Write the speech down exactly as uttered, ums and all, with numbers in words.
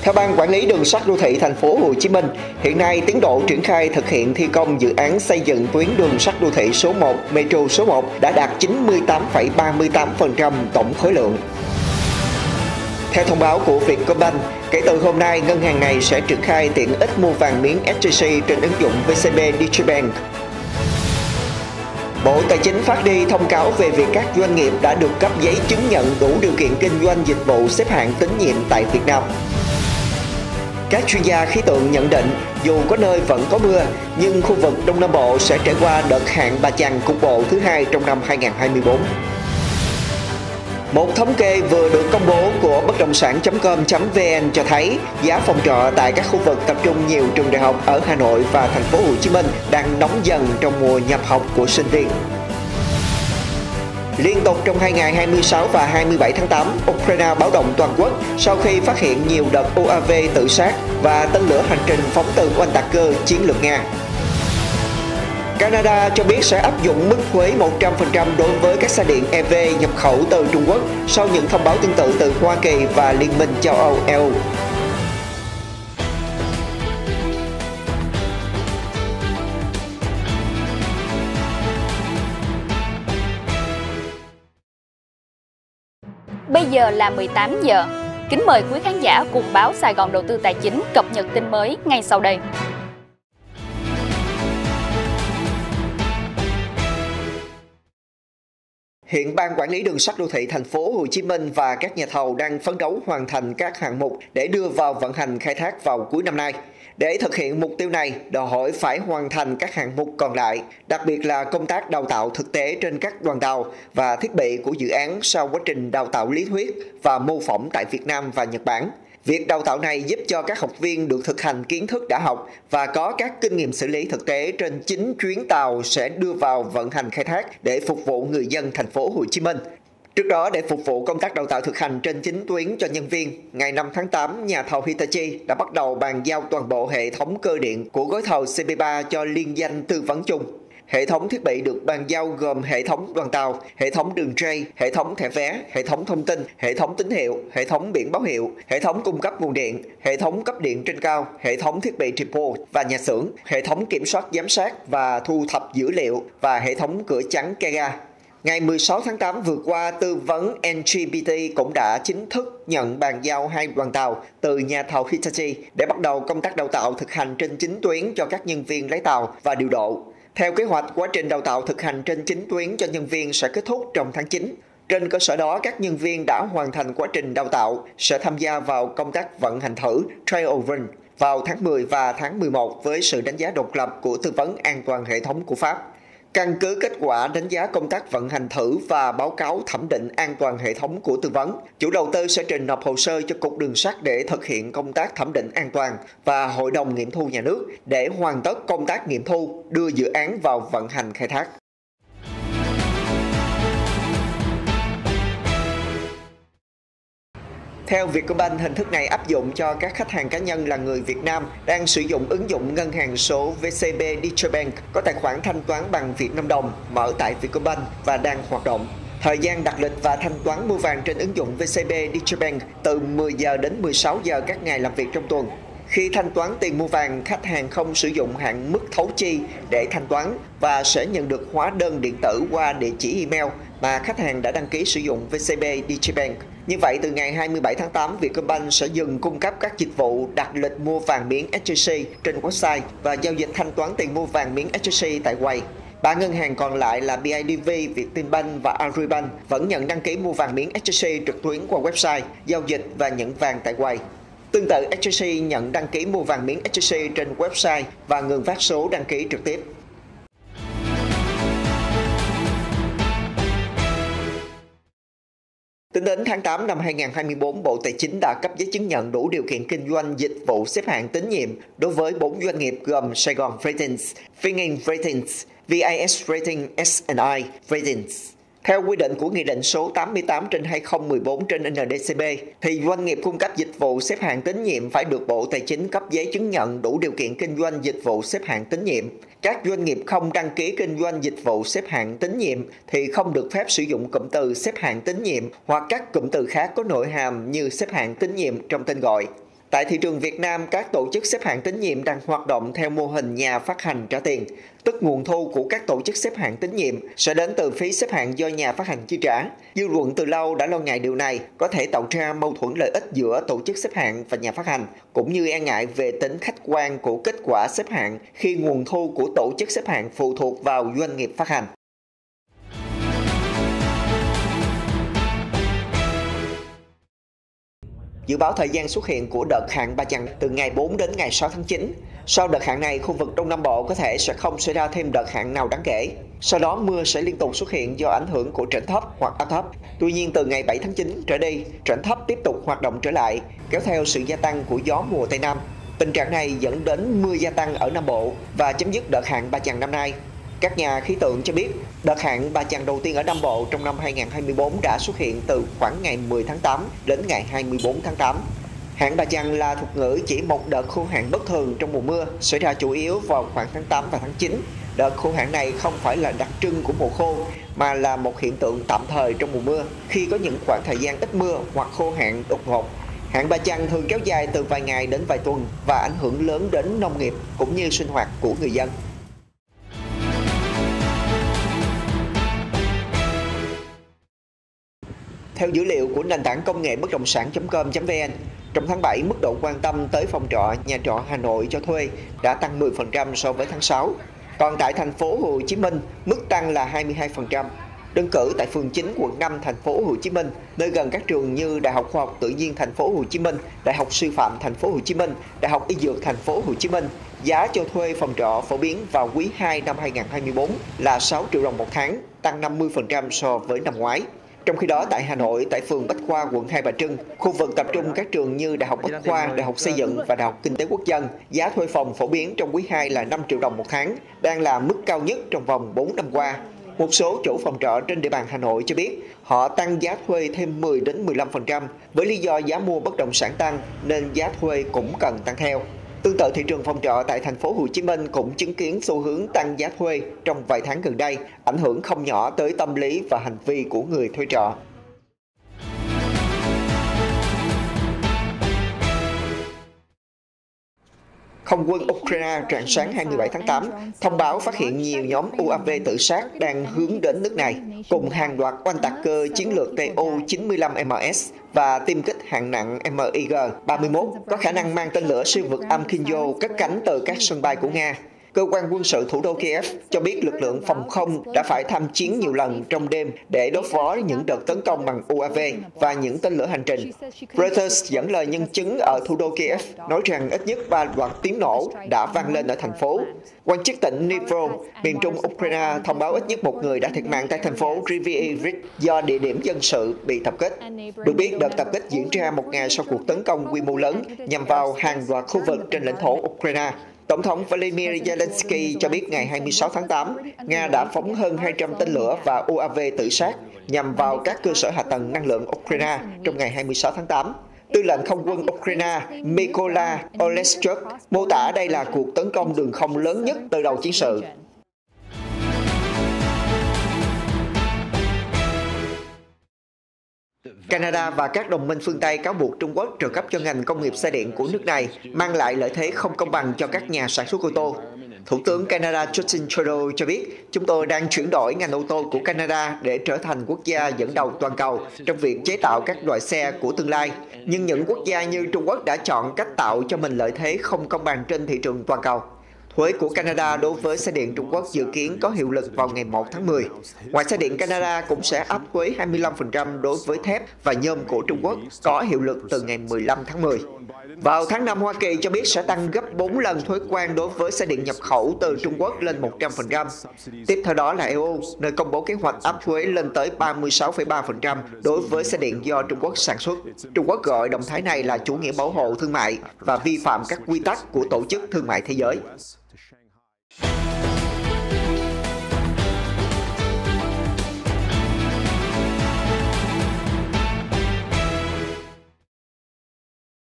Theo Ban Quản lý Đường sắt Đô thị Thành phố Hồ Chí Minh, hiện nay tiến độ triển khai thực hiện thi công dự án xây dựng tuyến đường sắt đô thị số một, Metro số một đã đạt chín mươi tám phẩy ba mươi tám phần trăm tổng khối lượng. Theo thông báo của Vietcombank, kể từ hôm nay, ngân hàng này sẽ triển khai tiện ích mua vàng miếng ét gi xê trên ứng dụng vê xê bê Digibank. Bộ Tài chính phát đi thông cáo về việc các doanh nghiệp đã được cấp giấy chứng nhận đủ điều kiện kinh doanh dịch vụ xếp hạng tín nhiệm tại Việt Nam. Các chuyên gia khí tượng nhận định, dù có nơi vẫn có mưa, nhưng khu vực Đông Nam Bộ sẽ trải qua đợt hạn Bà Chằn cục bộ thứ hai trong năm hai nghìn không trăm hai mươi tư. Một thống kê vừa được công bố của bất động sản chấm com chấm vn cho thấy giá phòng trọ tại các khu vực tập trung nhiều trường đại học ở Hà Nội và Thành phố Hồ Chí Minh đang nóng dần trong mùa nhập học của sinh viên. Liên tục trong hai ngày hai mươi sáu và hai mươi bảy tháng tám, Ukraine báo động toàn quốc sau khi phát hiện nhiều đợt u a vê tự sát và tên lửa hành trình phóng từ oanh tạc cơ chiến lược Nga. Canada cho biết sẽ áp dụng mức thuế một trăm phần trăm đối với các xe điện e vê nhập khẩu từ Trung Quốc sau những thông báo tương tự từ Hoa Kỳ và Liên minh châu Âu e u. Bây giờ là mười tám giờ. Kính mời quý khán giả cùng báo Sài Gòn Đầu tư Tài chính cập nhật tin mới ngay sau đây. Hiện Ban Quản lý Đường sắt Đô thị Thành phố Hồ Chí Minh và các nhà thầu đang phấn đấu hoàn thành các hạng mục để đưa vào vận hành khai thác vào cuối năm nay. Để thực hiện mục tiêu này, đòi hỏi phải hoàn thành các hạng mục còn lại, đặc biệt là công tác đào tạo thực tế trên các đoàn tàu và thiết bị của dự án sau quá trình đào tạo lý thuyết và mô phỏng tại Việt Nam và Nhật Bản. Việc đào tạo này giúp cho các học viên được thực hành kiến thức đã học và có các kinh nghiệm xử lý thực tế trên chính chuyến tàu sẽ đưa vào vận hành khai thác để phục vụ người dân Thành phố Hồ Chí Minh. Trước đó, để phục vụ công tác đào tạo thực hành trên chính tuyến cho nhân viên, ngày năm tháng tám, nhà thầu Hitachi đã bắt đầu bàn giao toàn bộ hệ thống cơ điện của gói thầu xê pê ba cho liên danh tư vấn chung. Hệ thống thiết bị được bàn giao gồm hệ thống đoàn tàu, hệ thống đường ray, hệ thống thẻ vé, hệ thống thông tin, hệ thống tín hiệu, hệ thống biển báo hiệu, hệ thống cung cấp nguồn điện, hệ thống cấp điện trên cao, hệ thống thiết bị depot và nhà xưởng, hệ thống kiểm soát giám sát và thu thập dữ liệu và hệ thống cửa chắn ke ga. Ngày mười sáu tháng tám vừa qua, tư vấn en giê pê tê cũng đã chính thức nhận bàn giao hai đoàn tàu từ nhà thầu Hitachi để bắt đầu công tác đào tạo thực hành trên chính tuyến cho các nhân viên lái tàu và điều độ. Theo kế hoạch, quá trình đào tạo thực hành trên chính tuyến cho nhân viên sẽ kết thúc trong tháng chín. Trên cơ sở đó, các nhân viên đã hoàn thành quá trình đào tạo sẽ tham gia vào công tác vận hành thử trial run vào tháng mười và tháng mười một với sự đánh giá độc lập của tư vấn an toàn hệ thống của Pháp. Căn cứ kết quả đánh giá công tác vận hành thử và báo cáo thẩm định an toàn hệ thống của tư vấn, chủ đầu tư sẽ trình nộp hồ sơ cho Cục Đường sắt để thực hiện công tác thẩm định an toàn và Hội đồng nghiệm thu nhà nước để hoàn tất công tác nghiệm thu, đưa dự án vào vận hành khai thác. Theo Vietcombank, hình thức này áp dụng cho các khách hàng cá nhân là người Việt Nam đang sử dụng ứng dụng ngân hàng số vê xê bê Digibank có tài khoản thanh toán bằng Việt Nam đồng mở tại Vietcombank và đang hoạt động. Thời gian đặt lịch và thanh toán mua vàng trên ứng dụng vê xê bê Digibank từ mười giờ đến mười sáu giờ các ngày làm việc trong tuần. Khi thanh toán tiền mua vàng, khách hàng không sử dụng hạn mức thấu chi để thanh toán và sẽ nhận được hóa đơn điện tử qua địa chỉ email mà khách hàng đã đăng ký sử dụng vê xê bê Digibank. Như vậy, từ ngày hai mươi bảy tháng tám, Vietcombank sẽ dừng cung cấp các dịch vụ đặt lịch mua vàng miếng ét gi xê trên website và giao dịch thanh toán tiền mua vàng miếng ét gi xê tại quầy. Ba ngân hàng còn lại là bê i đê vê, Vietinbank và Agribank vẫn nhận đăng ký mua vàng miếng ét gi xê trực tuyến qua website, giao dịch và nhận vàng tại quầy. Tương tự, ét gi xê nhận đăng ký mua vàng miếng ét gi xê trên website và ngừng phát số đăng ký trực tiếp. Tính đến tháng tám năm hai nghìn không trăm hai mươi tư, Bộ Tài chính đã cấp giấy chứng nhận đủ điều kiện kinh doanh dịch vụ xếp hạng tín nhiệm đối với bốn doanh nghiệp gồm Sài Gòn Ratings, Vingin Ratings, vê i ét Rating ét and i Ratings. Theo quy định của Nghị định số tám mươi tám trên hai nghìn không trăm mười bốn trên en đê xê bê, thì doanh nghiệp cung cấp dịch vụ xếp hạng tín nhiệm phải được Bộ Tài chính cấp giấy chứng nhận đủ điều kiện kinh doanh dịch vụ xếp hạng tín nhiệm. Các doanh nghiệp không đăng ký kinh doanh dịch vụ xếp hạng tín nhiệm thì không được phép sử dụng cụm từ xếp hạng tín nhiệm hoặc các cụm từ khác có nội hàm như xếp hạng tín nhiệm trong tên gọi. Tại thị trường Việt Nam, các tổ chức xếp hạng tín nhiệm đang hoạt động theo mô hình nhà phát hành trả tiền, tức nguồn thu của các tổ chức xếp hạng tín nhiệm sẽ đến từ phí xếp hạng do nhà phát hành chi trả. Dư luận từ lâu đã lo ngại điều này có thể tạo ra mâu thuẫn lợi ích giữa tổ chức xếp hạng và nhà phát hành, cũng như e ngại về tính khách quan của kết quả xếp hạng khi nguồn thu của tổ chức xếp hạng phụ thuộc vào doanh nghiệp phát hành. Dự báo thời gian xuất hiện của đợt hạn Ba Chằng từ ngày bốn đến ngày sáu tháng chín. Sau đợt hạn này, khu vực Đông Nam Bộ có thể sẽ không xảy ra thêm đợt hạn nào đáng kể. Sau đó, mưa sẽ liên tục xuất hiện do ảnh hưởng của rãnh thấp hoặc áp thấp. Tuy nhiên, từ ngày bảy tháng chín trở đi, rãnh thấp tiếp tục hoạt động trở lại, kéo theo sự gia tăng của gió mùa Tây Nam. Tình trạng này dẫn đến mưa gia tăng ở Nam Bộ và chấm dứt đợt hạn Ba Chằng năm nay. Các nhà khí tượng cho biết, đợt hạn Ba Chằng đầu tiên ở Nam Bộ trong năm hai nghìn không trăm hai mươi tư đã xuất hiện từ khoảng ngày mười tháng tám đến ngày hai mươi tư tháng tám. Hạn Ba Chằng là thuật ngữ chỉ một đợt khô hạn bất thường trong mùa mưa, xảy ra chủ yếu vào khoảng tháng tám và tháng chín. Đợt khô hạn này không phải là đặc trưng của mùa khô, mà là một hiện tượng tạm thời trong mùa mưa, khi có những khoảng thời gian ít mưa hoặc khô hạn đột ngột. Hạn Ba Chằng thường kéo dài từ vài ngày đến vài tuần và ảnh hưởng lớn đến nông nghiệp cũng như sinh hoạt của người dân. Theo dữ liệu của nền tảng công nghệ bất động sản chấm com chấm vn, trong tháng bảy, mức độ quan tâm tới phòng trọ, nhà trọ Hà Nội cho thuê đã tăng mười phần trăm so với tháng sáu. Còn tại thành phố Hồ Chí Minh, mức tăng là hai mươi hai phần trăm. Đơn cử tại phường chín, quận năm, thành phố Hồ Chí Minh, nơi gần các trường như Đại học Khoa học Tự nhiên thành phố Hồ Chí Minh, Đại học Sư phạm thành phố Hồ Chí Minh, Đại học Y Dược thành phố Hồ Chí Minh, giá cho thuê phòng trọ phổ biến vào quý hai năm hai nghìn không trăm hai mươi tư là sáu triệu đồng một tháng, tăng năm mươi phần trăm so với năm ngoái. Trong khi đó, tại Hà Nội, tại phường Bách Khoa, quận Hai Bà Trưng, khu vực tập trung các trường như Đại học Bách Khoa, Đại học Xây dựng và Đại học Kinh tế Quốc dân, giá thuê phòng phổ biến trong quý hai là năm triệu đồng một tháng, đang là mức cao nhất trong vòng bốn năm qua. Một số chủ phòng trọ trên địa bàn Hà Nội cho biết họ tăng giá thuê thêm mười đến mười lăm phần trăm với lý do giá mua bất động sản tăng nên giá thuê cũng cần tăng theo. Tương tự, thị trường phòng trọ tại thành phố Hồ Chí Minh cũng chứng kiến xu hướng tăng giá thuê trong vài tháng gần đây, ảnh hưởng không nhỏ tới tâm lý và hành vi của người thuê trọ. Không quân Ukraine rạng sáng hai mươi bảy tháng tám thông báo phát hiện nhiều nhóm u a vê tự sát đang hướng đến nước này, cùng hàng loạt oanh tạc cơ chiến lược T U chín mươi lăm M S và tiêm kích hạng nặng M I G ba mươi mốt có khả năng mang tên lửa siêu vượt Amkinzo cất cánh từ các sân bay của Nga. Cơ quan quân sự thủ đô Kiev cho biết lực lượng phòng không đã phải tham chiến nhiều lần trong đêm để đối phó với những đợt tấn công bằng u a vê và những tên lửa hành trình. Reuters dẫn lời nhân chứng ở thủ đô Kiev nói rằng ít nhất ba loạt tiếng nổ đã vang lên ở thành phố. Quan chức tỉnh Dnipro, miền trung Ukraine thông báo ít nhất một người đã thiệt mạng tại thành phố Kryvyi Rih do địa điểm dân sự bị tập kích. Được biết, đợt tập kích diễn ra một ngày sau cuộc tấn công quy mô lớn nhằm vào hàng loạt khu vực trên lãnh thổ Ukraine. Tổng thống Volodymyr Zelensky cho biết ngày hai mươi sáu tháng tám, Nga đã phóng hơn hai trăm tên lửa và u a vê tự sát nhằm vào các cơ sở hạ tầng năng lượng Ukraine trong ngày hai mươi sáu tháng tám. Tư lệnh không quân Ukraine Mykola Oleshchuk mô tả đây là cuộc tấn công đường không lớn nhất từ đầu chiến sự. Canada và các đồng minh phương Tây cáo buộc Trung Quốc trợ cấp cho ngành công nghiệp xe điện của nước này, mang lại lợi thế không công bằng cho các nhà sản xuất ô tô. Thủ tướng Canada Justin Trudeau cho biết, chúng tôi đang chuyển đổi ngành ô tô của Canada để trở thành quốc gia dẫn đầu toàn cầu trong việc chế tạo các loại xe của tương lai. Nhưng những quốc gia như Trung Quốc đã chọn cách tạo cho mình lợi thế không công bằng trên thị trường toàn cầu. Thuế của Canada đối với xe điện Trung Quốc dự kiến có hiệu lực vào ngày một tháng mười. Ngoài xe điện, Canada cũng sẽ áp thuế hai mươi lăm phần trăm đối với thép và nhôm của Trung Quốc, có hiệu lực từ ngày mười lăm tháng mười. Vào tháng năm, Hoa Kỳ cho biết sẽ tăng gấp bốn lần thuế quan đối với xe điện nhập khẩu từ Trung Quốc lên một trăm phần trăm. Tiếp theo đó là e u, nơi công bố kế hoạch áp thuế lên tới ba mươi sáu phẩy ba phần trăm đối với xe điện do Trung Quốc sản xuất. Trung Quốc gọi động thái này là chủ nghĩa bảo hộ thương mại và vi phạm các quy tắc của Tổ chức Thương mại Thế giới.